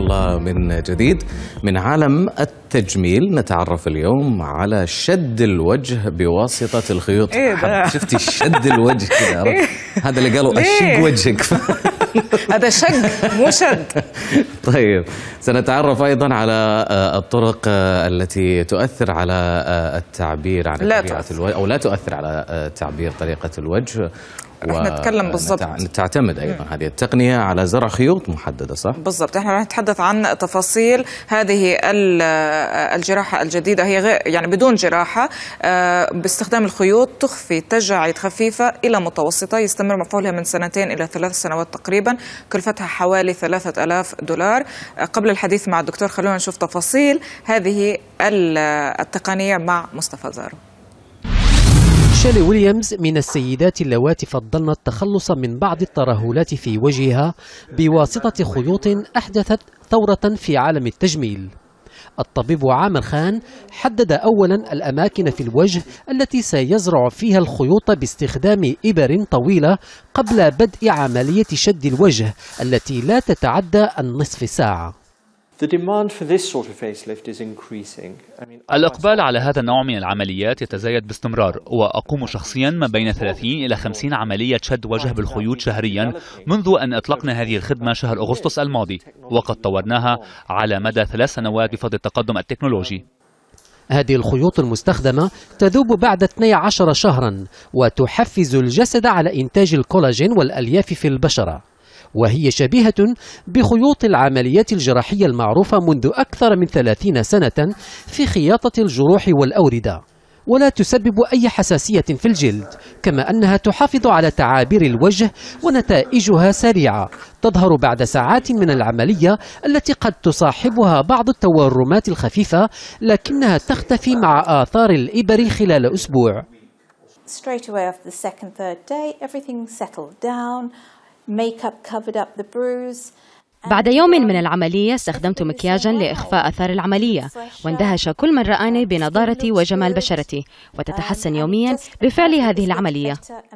الله من جديد من عالم التجميل. نتعرف اليوم على شد الوجه بواسطة الخيوط. شفتي شد الوجه كذا؟ هذا اللي قالوا أشق وجهك. هذا شق مو شد. طيب، سنتعرف أيضا على الطرق التي تؤثر على التعبير عن طبيعة الوجه، أو لا تؤثر على تعبير طريقة الوجه. رح نتكلم بالضبط. تعتمد أيضا هذه التقنية على زرع خيوط محددة، صح؟ بالضبط. احنا رح نتحدث عن تفاصيل هذه الجراحة الجديدة، هي يعني بدون جراحة، باستخدام الخيوط، تخفي تجاعيد خفيفة إلى متوسطة، يستمر مفعولها من 2 إلى 3 سنوات تقريبا، كلفتها حوالي $3000. قبل الحديث مع الدكتور خلونا نشوف تفاصيل هذه التقنية مع مصطفى زارو. شيلي ويليامز من السيدات اللواتي فضلن التخلص من بعض الترهلات في وجهها بواسطة خيوط أحدثت ثورة في عالم التجميل. الطبيب عامر خان حدد أولا الأماكن في الوجه التي سيزرع فيها الخيوط باستخدام إبر طويلة قبل بدء عملية شد الوجه التي لا تتعدى النصف ساعة. الإقبال على هذا النوع من العمليات يتزايد باستمرار، وأقوم شخصيا ما بين 30 إلى 50 عملية شد وجه بالخيوط شهريا منذ أن أطلقنا هذه الخدمة شهر أغسطس الماضي، وقد طورناها على مدى 3 سنوات بفضل التقدم التكنولوجي. هذه الخيوط المستخدمة تذوب بعد 12 شهرا وتحفز الجسد على إنتاج الكولاجين والألياف في البشرة، وهي شبيهة بخيوط العمليات الجراحية المعروفة منذ أكثر من 30 سنة في خياطة الجروح والأوردة، ولا تسبب أي حساسية في الجلد، كما أنها تحافظ على تعابير الوجه ونتائجها سريعة، تظهر بعد ساعات من العملية التي قد تصاحبها بعض التورمات الخفيفة، لكنها تختفي مع آثار الإبر خلال أسبوع. بعد يوم من العملية استخدمت مكياجا لإخفاء أثار العملية، واندهش كل من رآني بنضارتي وجمال بشرتي، وتتحسن يوميا بفعل هذه العملية.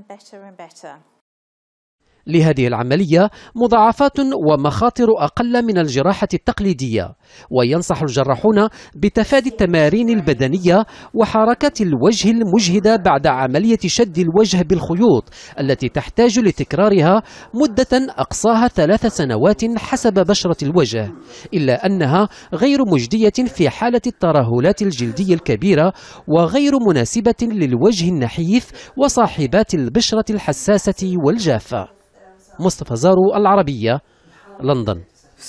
لهذه العملية مضاعفات ومخاطر أقل من الجراحة التقليدية، وينصح الجراحون بتفادي التمارين البدنية وحركة الوجه المجهدة بعد عملية شد الوجه بالخيوط التي تحتاج لتكرارها مدة أقصاها 3 سنوات حسب بشرة الوجه، إلا أنها غير مجدية في حالة الترهلات الجلدية الكبيرة، وغير مناسبة للوجه النحيف وصاحبات البشرة الحساسة والجافة. مصطفى زارو، العربية، لندن.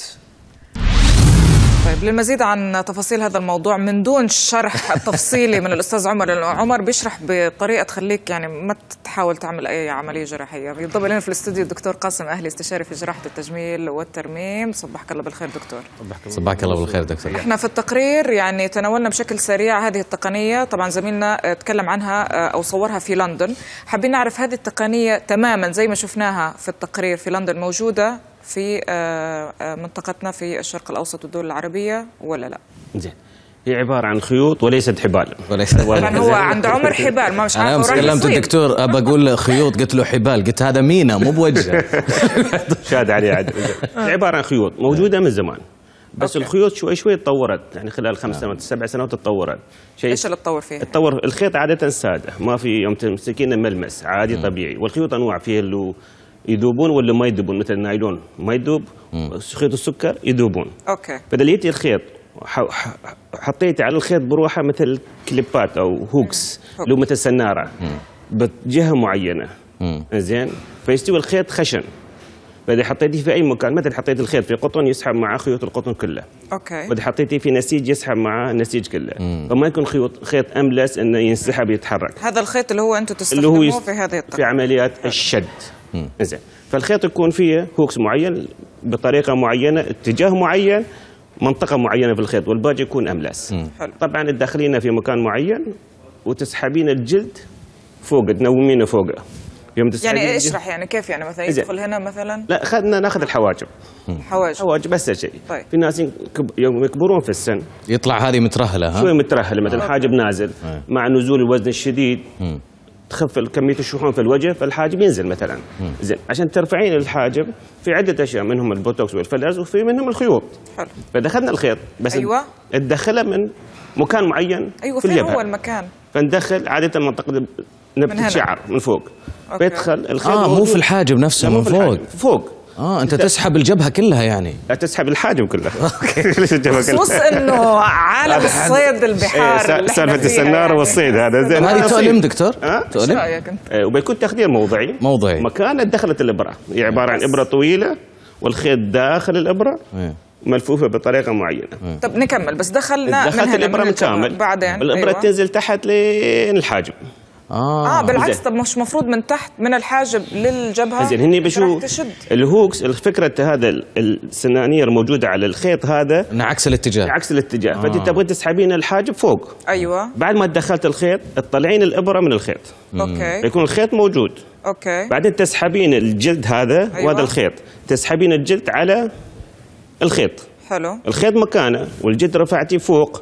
طيب، للمزيد عن تفاصيل هذا الموضوع من دون شرح تفصيلي من الأستاذ عمر، لأنه عمر بيشرح بطريقة تخليك يعني ما تحاول تعمل أي عملية جراحية. ينضم لنا في الاستوديو الدكتور قاسم أهلي، استشاري في جراحة التجميل والترميم. صبحك الله بالخير دكتور. صبحك الله بالخير دكتور. احنا في التقرير يعني تناولنا بشكل سريع هذه التقنية، طبعا زميلنا تكلم عنها أو صورها في لندن. حابين نعرف هذه التقنية تماما زي ما شفناها في التقرير في لندن موجودة في منطقتنا في الشرق الأوسط والدول العربية ولا لا؟ زين، هي عبارة عن خيوط وليست حبال. طبعا هو عند عمر حبال، ما مش عارف. أنا كلمت الدكتور أبى أقول خيوط، قلت له حبال، قلت هذا مينا مو بوجه. شاد عليه عاد. عبارة عن خيوط موجودة من زمان، بس الخيوط شوي شوي تطورت، يعني خلال 5 سنوات 7 سنوات تطورت. ايش اللي تطور فيها؟ تطور الخيط عادة سادة، ما في يوم تمسكينه ملمس عادي طبيعي، والخيوط أنواع، فيه اللي يذوبون ولا ما يذوبون، مثل النايلون ما يذوب، خيط السكر يذوبون. اوكي. بدليتي الخيط حطيتي على الخيط بروحه مثل كليبات او هوكس، لو مثل سناره بجهه معينه. زين، فيستوي الخيط خشن، فاذا حطيتيه في اي مكان، مثل حطيت الخيط في قطن يسحب معه خيوط القطن كله. اوكي. واذا حطيتيه في نسيج يسحب معه النسيج كله. فما يكون خيط املس انه ينسحب يتحرك. هذا الخيط اللي هو انتم تستخدموه في هذه الطريقه في عمليات الشد. زين، فالخيط يكون فيه هوكس معين بطريقه معينه، اتجاه معين، منطقه معينه في الخيط، والباقي يكون املس. طبعا تدخلينه في مكان معين وتسحبين الجلد فوق، تنومينه فوقه. يعني اشرح يعني كيف، يعني مثلا يدخل هنا مثلا؟ لا، ناخذ الحواجب. حواجب بس شيء. طيب. في ناس يوم يكبرون في السن يطلع هذه مترهله، شوي مترهله، مثلا حاجب نازل مع نزول الوزن الشديد، تخف كميه الشحوم في الوجه فالحاجب ينزل مثلا. زين عشان ترفعين الحاجب في عده اشياء، منهم البوتوكس والفيلرز وفي منهم الخيوط. حلو. فدخلنا الخيط بس أيوة. تدخله من مكان معين. ايوه في فين الجبهه هو المكان؟ فندخل عاده منطقه نبته الشعر من فوق. بيدخل الخيط مو في الحاجب نفسه، من فوق. فوق. انت تسحب الجبهه كلها يعني. لا تسحب الحاجب كلها. خصوص انه عالم الصيد البحار سالفه السناره والصيد هذا زين. هذه تؤلم دكتور؟ ايش رايك انت؟ وبيكون تخدير موضعي. مكان دخلت الابره، هي عباره عن ابره طويله والخيط داخل الابره ملفوفه بطريقه معينه. طب نكمل، بس دخلنا دخلت الابره من كامل، بعدين الابره تنزل تحت لين الحاجب. بالعكس. طب مش مفروض من تحت من الحاجب للجبهه؟ زين هني بشو الهوكس، الفكره هذا السنانير الموجوده على الخيط هذا عكس الاتجاه. عكس الاتجاه. فانت تبغين تسحبين الحاجب فوق. ايوه. بعد ما دخلت الخيط تطلعين الابره من الخيط. اوكي. يكون الخيط موجود. اوكي. بعدين تسحبين الجلد هذا. أيوة. وهذا الخيط تسحبين الجلد على الخيط. حلو. الخيط مكانه والجلد رفعتيه فوق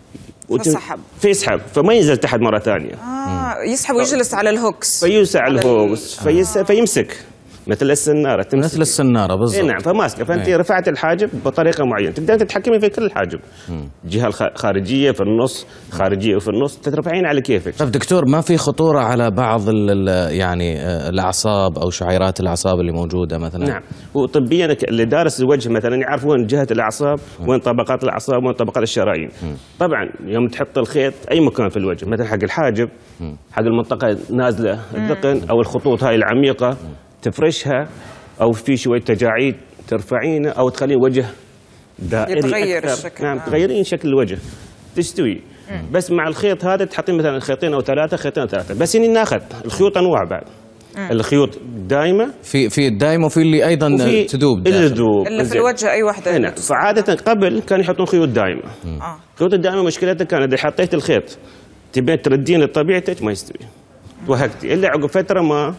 فسحب. فيسحب فما ينزل تحت مره ثانيه. يسحب ويجلس على الهوكس. فيوسع على الهوكس فيمسك مثل السناره. مثل السناره بالضبط. نعم فماسكه. فانت رفعت الحاجب بطريقه معينه، تقدر تتحكمي في كل الحاجب. الجهه الخارجيه في النص، خارجيه وفي النص، ترفعين على كيفك. طيب دكتور، ما في خطوره على بعض يعني الاعصاب او شعيرات الاعصاب اللي موجوده مثلا؟ نعم. وطبيا اللي دارس الوجه مثلا يعرف وين جهه الاعصاب، وين طبقات الاعصاب، وين طبقات الشرايين. طبعا يوم تحط الخيط اي مكان في الوجه، مثلا حق الحاجب، حق المنطقه نازله الذقن او الخطوط هاي العميقه تفرشها، او في شويه تجاعيد ترفعينه، او تخلين وجه دائري يتغير أكثر. الشكل. نعم تغيرين شكل الوجه تستوي. بس مع الخيط هذا تحطين مثلا خيطين او ثلاثه، خيطين او ثلاثه. بس هني ناخذ الخيوط انواع بعد. الخيوط دائمه، في الدائمه وفي اللي ايضا تذوب اللي في الوجه اي واحده. نعم. فعاده قبل كانوا يحطون خيوط دائمه. الخيوط الدائمه مشكلتها كانت اذا حطيت الخيط تبين تردين لطبيعتك ما يستوي، توهقتي الا عقب فتره ما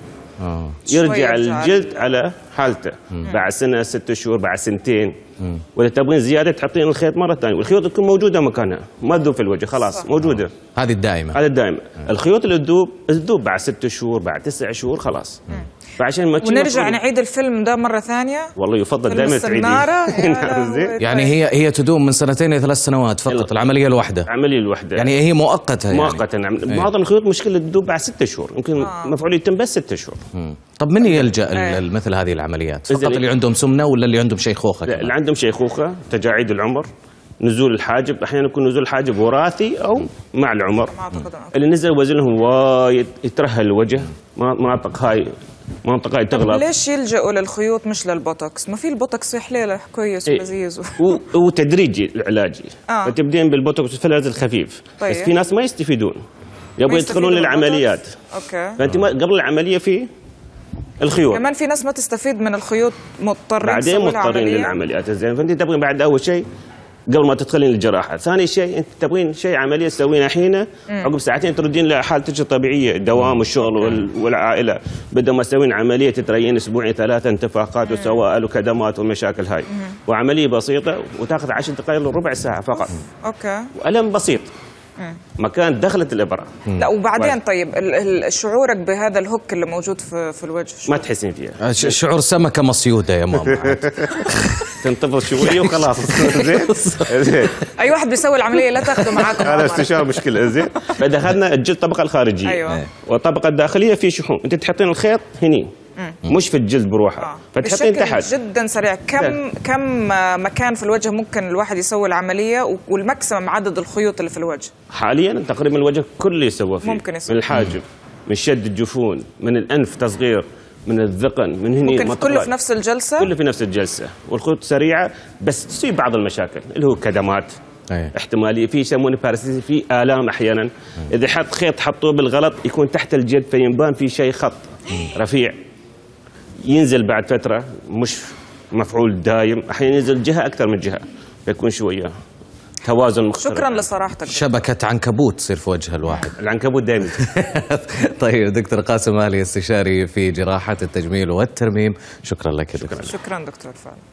يرجع الجلد على حالته. بعد سنه 6 شهور، بعد سنتين. واذا تبغين زياده تحطين الخيط مره ثانيه، والخيوط تكون موجوده مكانها، ما تذوب في الوجه خلاص. موجوده. هذه الدائمه. هذه الدائمه. الخيوط اللي تذوب بعد 6 شهور، بعد 9 شهور خلاص. فعشان ما ونرجع نعيد الفيلم ده مره ثانيه. والله يفضل دائما تعيديه. يعني هي تدوم من 2 إلى 3 سنوات فقط العمليه الواحده. العمليه الواحده يعني هي مؤقته. مؤقته نعم. معظم الخيوط مشكله تذوب بعد 6 شهور، يمكن مفعول يتم بس 6 شهور. طب من يلجا مثل هذه العمليات؟ فقط اللي عندهم سمنه ولا اللي عندهم شيخوخه؟ لا، اللي عندهم شيخوخه، تجاعيد العمر، نزول الحاجب. احيانا يكون نزول الحاجب وراثي او مع العمر. اللي نزل وزنهم وايد يترهل الوجه، مناطق هاي تغلط. ليش يلجأوا للخيوط مش للبوتوكس؟ ما في البوتوكس حليله كويس ولذيذ. وتدريجي العلاجي. فتبدين بالبوتوكس والفيلرز الخفيف. طيب. بس في ناس ما يستفيدون، يبغوا يدخلون للعمليات. اوكي. فانت قبل العمليه في الخيوط. كمان في ناس ما تستفيد من الخيوط، مضطرين بعدين مضطرين للعمليات. زين فانت تبغين بعد اول شيء قبل ما تدخلين الجراحه، ثاني شيء انت تبغين شيء عمليه تسوينها حين، عقب ساعتين تردين لحالتك الطبيعيه، الدوام والشغل والعائله، بدل ما تسوين عمليه تتريين اسبوعين 3 انتفاخات وسوائل وكدمات والمشاكل هاي. وعمليه بسيطه وتاخذ 10 دقائق لربع ساعه فقط. اوكي. والم بسيط. مكان دخلت الابره. لا وبعدين طيب شعورك بهذا الهوك اللي موجود في الوجه ما تحسين فيها. شعور سمكه مصيوده يا ماما. تنتظر شويه وخلاص. زين. اي واحد بيسوي العمليه لا تاخذه معاكم. هذا استشاره مشكله. زين. فدخلنا الجلد الطبقه الخارجيه. أيوة. والطبقه الداخليه في شحوم، انت تحطين الخيط هني مش في الجلد بروحه. فتحطين تحت. جدا سريع. كم مكان في الوجه ممكن الواحد يسوي العمليه، والماكسيمم عدد الخيوط اللي في الوجه؟ حاليا تقريبا الوجه كله يسوى فيه. ممكن يسوي. من الحاجب، من شد الجفون، من الانف تصغير، من الذقن، من هني. ممكن كله في نفس الجلسه؟ كله في نفس الجلسه، والخيوط سريعه بس تصيب بعض المشاكل اللي هو كدمات. احتماليه في يسمونه باراسيتي، في الام احيانا. اذا حط خيط حطوه بالغلط يكون تحت الجلد فينبان في شيء خط رفيع، ينزل بعد فتره مش مفعول دايم، احيانا ينزل جهه اكثر من جهه، فيكون شويه توازن مختلف. شكرا لصراحتك. شبكه عنكبوت تصير في وجه الواحد. العنكبوت دائما. طيب دكتور قاسم آلي، استشاري في جراحه التجميل والترميم، شكرا لك. شكرا دكتور فعلا.